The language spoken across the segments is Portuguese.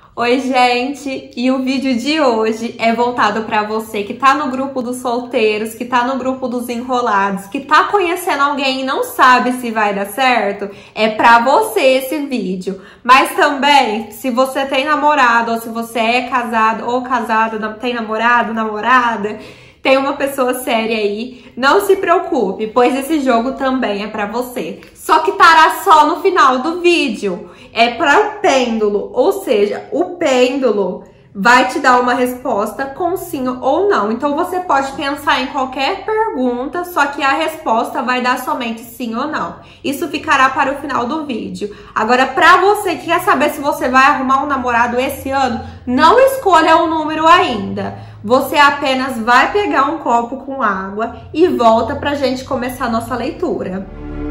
Oi, gente! E o vídeo de hoje é voltado para você que tá no grupo dos solteiros, que tá no grupo dos enrolados, que tá conhecendo alguém e não sabe se vai dar certo. É para você esse vídeo. Mas também, se você tem namorado, ou se você é casado ou casada, tem namorado, namorada, tem uma pessoa séria aí, não se preocupe, pois esse jogo também é pra você. Só que estará só no final do vídeo. É para o pêndulo, ou seja, o pêndulo vai te dar uma resposta com sim ou não. Então você pode pensar em qualquer pergunta, só que a resposta vai dar somente sim ou não. Isso ficará para o final do vídeo. Agora, para você que quer saber se você vai arrumar um namorado esse ano, não escolha um número ainda. Você apenas vai pegar um copo com água e volta pra gente começar a nossa leitura.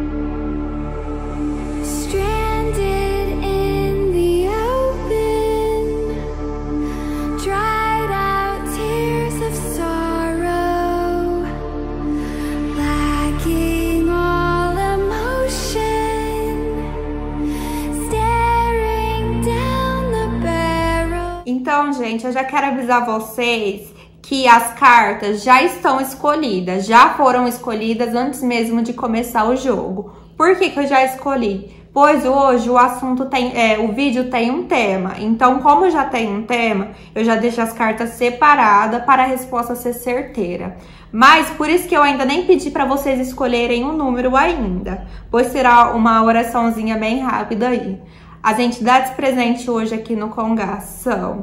Então, gente, eu já quero avisar vocês que as cartas já estão escolhidas, já foram escolhidas antes mesmo de começar o jogo. Por que que eu já escolhi? Pois hoje o assunto tem, o vídeo tem um tema. Então, como já tem um tema, eu já deixo as cartas separadas para a resposta ser certeira. Mas por isso que eu ainda nem pedi para vocês escolherem um número ainda, pois será uma oraçãozinha bem rápida aí. As entidades presentes hoje aqui no Congá são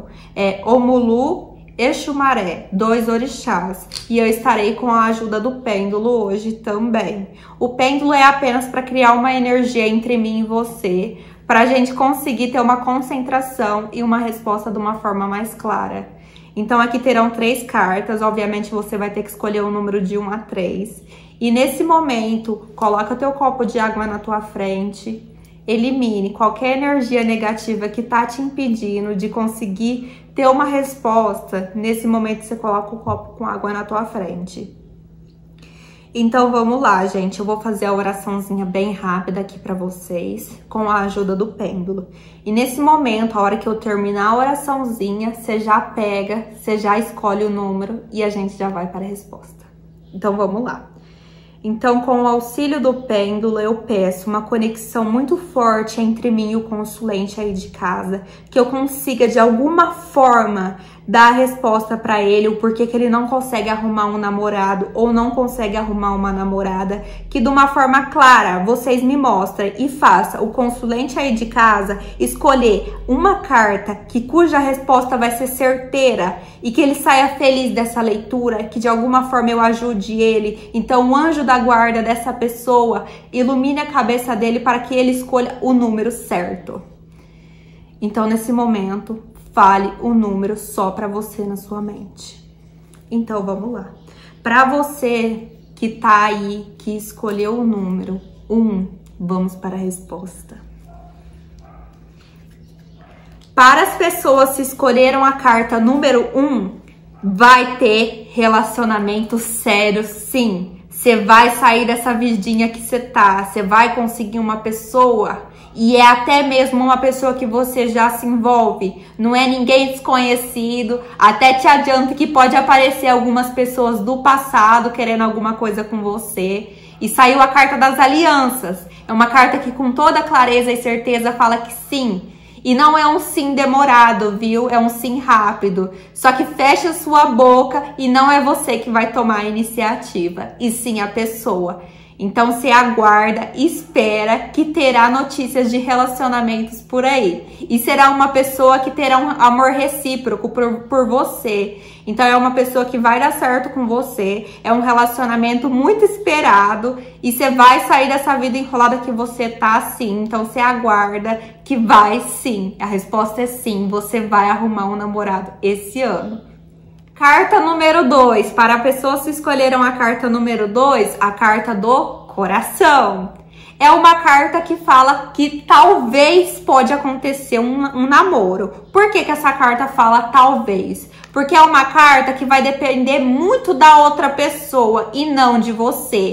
Omulu, Exumaré, 2 orixás, e eu estarei com a ajuda do pêndulo hoje também. O pêndulo é apenas para criar uma energia entre mim e você, para a gente conseguir ter uma concentração e uma resposta de uma forma mais clara. Então aqui terão 3 cartas, obviamente você vai ter que escolher um número de 1 a 3. E nesse momento, coloca teu copo de água na tua frente. Elimine qualquer energia negativa que tá te impedindo de conseguir ter uma resposta. Nesse momento, você coloca o copo com água na tua frente. Então, vamos lá, gente. Eu vou fazer a oraçãozinha bem rápida aqui pra vocês, com a ajuda do pêndulo. E nesse momento, a hora que eu terminar a oraçãozinha, você já pega, você já escolhe o número e a gente já vai para a resposta. Então, vamos lá. Então, com o auxílio do pêndulo, eu peço uma conexão muito forte entre mim e o consulente aí de casa, que eu consiga, de alguma forma, dar a resposta para ele, o porquê que ele não consegue arrumar um namorado ou não consegue arrumar uma namorada, que de uma forma clara, vocês me mostrem e faça o consulente aí de casa escolher uma carta cuja resposta vai ser certeira e que ele saia feliz dessa leitura, que de alguma forma eu ajude ele. Então, o anjo da guarda dessa pessoa ilumine a cabeça dele para que ele escolha o número certo. Então, nesse momento, fale o número só para você na sua mente. Então, vamos lá. Para você que tá aí, que escolheu o número 1, vamos para a resposta. Para as pessoas que escolheram a carta número 1, vai ter relacionamento sério, sim. Você vai sair dessa vidinha que você tá, você vai conseguir uma pessoa. E é até mesmo uma pessoa que você já se envolve. Não é ninguém desconhecido. Até te adianto que pode aparecer algumas pessoas do passado querendo alguma coisa com você. E saiu a carta das alianças. É uma carta que com toda clareza e certeza fala que sim. E não é um sim demorado, viu? É um sim rápido. Só que fecha sua boca e não é você que vai tomar a iniciativa. E sim a pessoa. Então, você aguarda, espera que terá notícias de relacionamentos por aí. E será uma pessoa que terá um amor recíproco por você. Então, é uma pessoa que vai dar certo com você. É um relacionamento muito esperado. E você vai sair dessa vida enrolada que você tá sim. Então, você aguarda que vai sim. A resposta é sim. Você vai arrumar um namorado esse ano. Carta número 2. Para pessoas que escolheram a carta número 2, a carta do coração. É uma carta que fala que talvez pode acontecer um namoro. Por que que essa carta fala talvez? Porque é uma carta que vai depender muito da outra pessoa e não de você.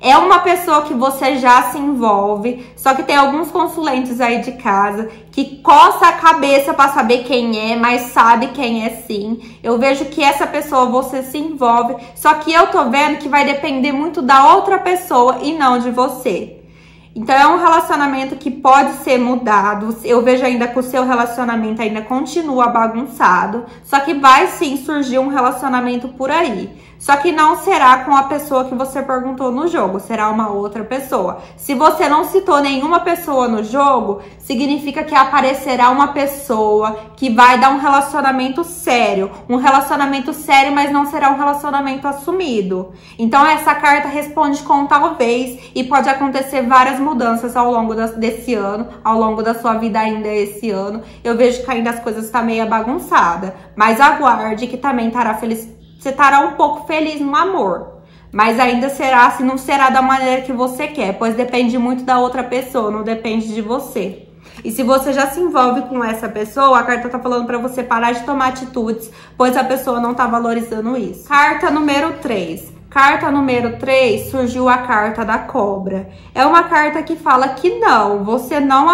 É uma pessoa que você já se envolve, só que tem alguns consulentes aí de casa que coça a cabeça para saber quem é, mas sabe quem é sim. Eu vejo que essa pessoa você se envolve, só que eu tô vendo que vai depender muito da outra pessoa e não de você. Então é um relacionamento que pode ser mudado. Eu vejo ainda que o seu relacionamento ainda continua bagunçado, só que vai sim surgir um relacionamento por aí. Só que não será com a pessoa que você perguntou no jogo, será uma outra pessoa. Se você não citou nenhuma pessoa no jogo, significa que aparecerá uma pessoa que vai dar um relacionamento sério. Um relacionamento sério, mas não será um relacionamento assumido. Então essa carta responde com talvez, e pode acontecer várias mudanças ao longo desse ano, ao longo da sua vida ainda esse ano. Eu vejo que ainda as coisas estão meio bagunçadas, mas aguarde que também estará feliz. Você estará um pouco feliz no amor, mas ainda será, se não será da maneira que você quer, pois depende muito da outra pessoa, não depende de você. E se você já se envolve com essa pessoa, a carta tá falando para você parar de tomar atitudes, pois a pessoa não tá valorizando isso. Carta número 3. Carta número 3, surgiu a carta da cobra. É uma carta que fala que não, você não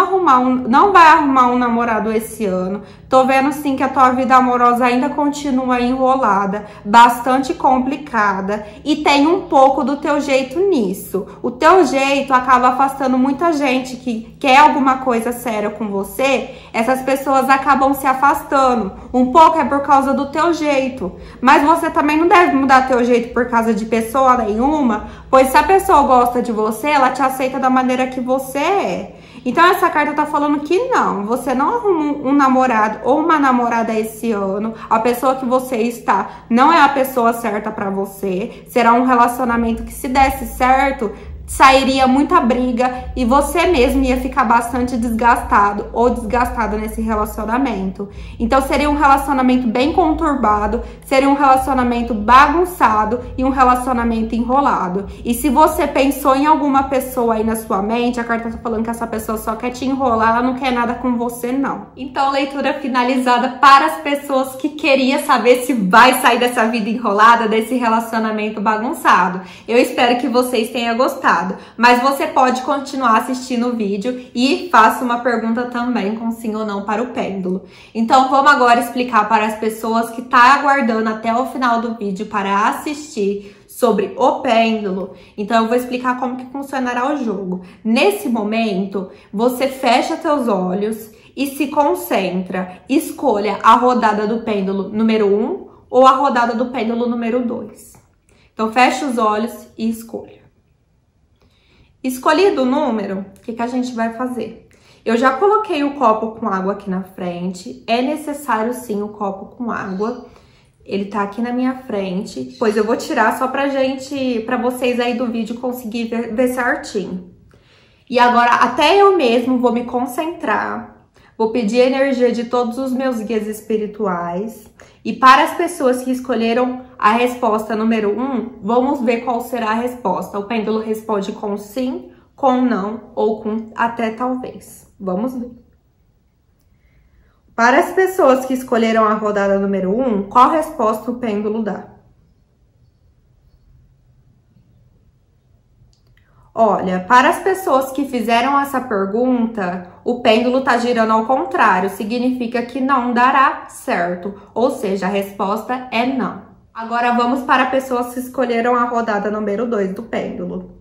vai arrumar um namorado esse ano. Tô vendo sim que a tua vida amorosa ainda continua enrolada, bastante complicada, e tem um pouco do teu jeito nisso. O teu jeito acaba afastando muita gente que quer alguma coisa séria com você. Essas pessoas acabam se afastando. Um pouco é por causa do teu jeito, mas você também não deve mudar teu jeito por causa de pessoa nenhuma, pois se a pessoa gosta de você, ela te aceita da maneira que você é. Então essa carta tá falando que não, você não arruma um namorado ou uma namorada esse ano. A pessoa que você está não é a pessoa certa pra você. Será um relacionamento que, se desse certo, sairia muita briga e você mesmo ia ficar bastante desgastado ou desgastada nesse relacionamento. Então seria um relacionamento bem conturbado, seria um relacionamento bagunçado e um relacionamento enrolado. E se você pensou em alguma pessoa aí na sua mente, a carta tá falando que essa pessoa só quer te enrolar, ela não quer nada com você não. Então leitura finalizada para as pessoas que queriam saber se vai sair dessa vida enrolada, desse relacionamento bagunçado. Eu espero que vocês tenham gostado. Mas você pode continuar assistindo o vídeo e faça uma pergunta também com sim ou não para o pêndulo. Então vamos agora explicar para as pessoas que estão aguardando até o final do vídeo para assistir sobre o pêndulo. Então eu vou explicar como que funcionará o jogo. Nesse momento, você fecha seus olhos e se concentra. Escolha a rodada do pêndulo número 1 ou a rodada do pêndulo número 2. Então feche os olhos e escolha. Escolhido o número, o que a gente vai fazer? Eu já coloquei o copo com água aqui na frente. É necessário sim o copo com água. Ele tá aqui na minha frente, pois eu vou tirar só pra vocês aí do vídeo conseguir ver certinho. E agora até eu mesmo vou me concentrar. Vou pedir a energia de todos os meus guias espirituais. E para as pessoas que escolheram a resposta número 1, vamos ver qual será a resposta. O pêndulo responde com sim, com não ou com até talvez. Vamos ver. Para as pessoas que escolheram a rodada número 1, qual resposta o pêndulo dá? Olha, para as pessoas que fizeram essa pergunta, o pêndulo tá girando ao contrário, significa que não dará certo, ou seja, a resposta é não. Agora vamos para pessoas que escolheram a rodada número 2 do pêndulo.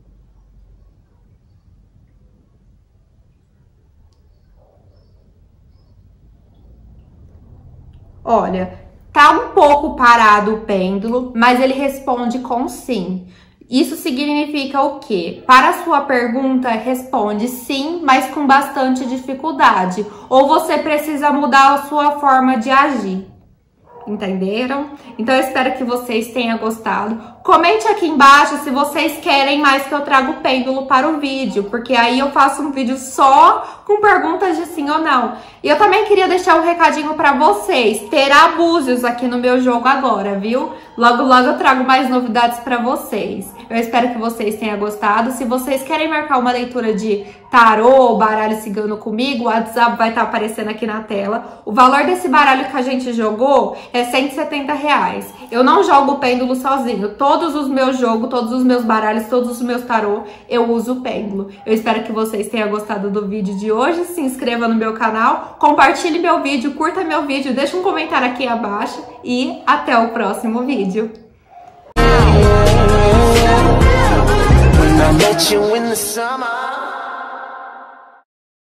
Olha, tá um pouco parado o pêndulo, mas ele responde com sim. Isso significa o quê? Para a sua pergunta, responde sim, mas com bastante dificuldade. Ou você precisa mudar a sua forma de agir. Entenderam? Então eu espero que vocês tenham gostado. Comente aqui embaixo se vocês querem mais que eu traga o pêndulo para o vídeo, porque aí eu faço um vídeo só com perguntas de sim ou não. E eu também queria deixar um recadinho para vocês. Terá búzios aqui no meu jogo agora, viu? Logo, logo eu trago mais novidades para vocês. Eu espero que vocês tenham gostado. Se vocês querem marcar uma leitura de tarô, baralho cigano comigo, o WhatsApp vai estar aparecendo aqui na tela. O valor desse baralho que a gente jogou é R$170. Eu não jogo o pêndulo sozinho. Todos os meus jogos, todos os meus baralhos, todos os meus tarô, eu uso o pêndulo. Eu espero que vocês tenham gostado do vídeo de hoje. Se inscreva no meu canal, compartilhe meu vídeo, curta meu vídeo, deixa um comentário aqui abaixo e até o próximo vídeo. When I met you in the summer